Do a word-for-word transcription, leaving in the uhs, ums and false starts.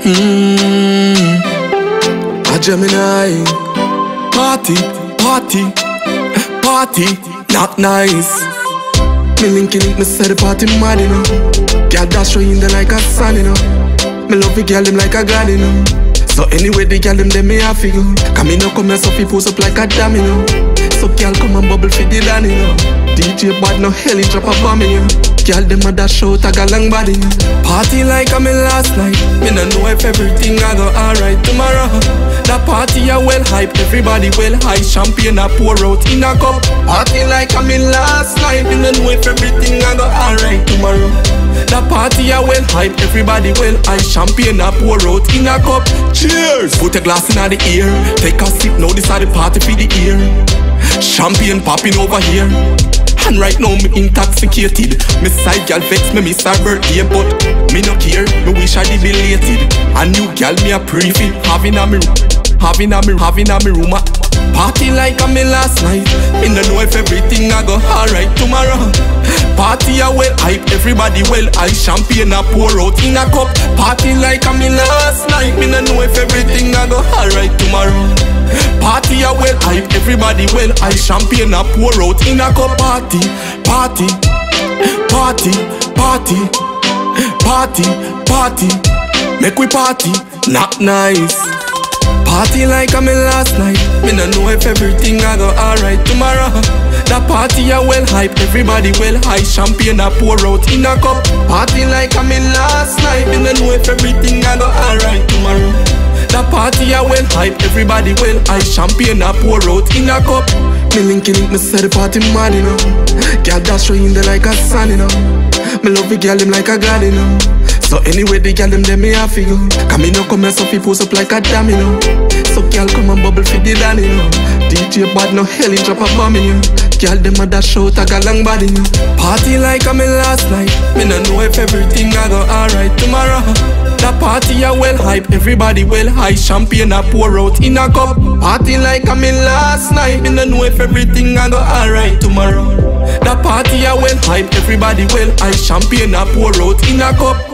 Mmm, a Gemini. Party, party, party, not nice. Me linking it, me say the party mad, you know. Girl dash in there like a sun, you know. Me love the girl them like a god, you know. So anyway the girl them them me a figure. Come in now come here so fi pose up like a dam, you know. So girl come and bubble fi the land, you know. D J bad no hell he drop a bomb in you. Girl them a dash out a galang body. Party like I'm in last night. Me no know if everything I go alright tomorrow. That party a well hype, everybody well high. Champagne a pour out in a cup. Party like I'm in last night. Me no know if everything I go alright tomorrow. That party a well hype, everybody well high. Champagne a pour out in a cup. Cheers! Put a glass in the ear. Take a sip, now this a the party for the ear. Champagne popping over here. And right now me intoxicated. Me side gal vex me miss her birthday, but me no care, me wish I did belated. A new gal me a pre-feel, having a me room, having a me, having a me room. Party like a me last night. Me no know if everything I go alright tomorrow. Party a well hype, everybody well high. Champagne a pour out in a cup. Party like a me last night. Me no know if everything I go alright tomorrow. Party a well hype, everybody well high. Champagne a pour out in a cup. Party, party, party, party, party, party. Make we party, not nice. Party like I'm in last night. Me no know if everything I go alright tomorrow. That party a well hype, everybody well high. Champagne a pour out in a cup. Party like I'm in last night. Me no know if everything I go alright tomorrow. That party a well hype, everybody well high. Champagne a pour out in a cup. Me linking it, me say the party mad, you know. Girl dash in there like a sun, you know. Me love the girl them like a god, you know. So anyway the girl them them me a figure. Come in now come here so fi pose up like a dam, you know. So girl come and bubble fi the land, you know. D J bad no hell he drop a bomb in you. Girl them a dash out a galang body, you know. Party like I'm in last night. Me no know if everything I go alright tomorrow. That party a well hype, everybody well high. Champagne a pour out in a cup. Party like I'm in last night. Me no know if everything I go alright tomorrow. That party a well hype, everybody well high. Champagne a pour out in a cup.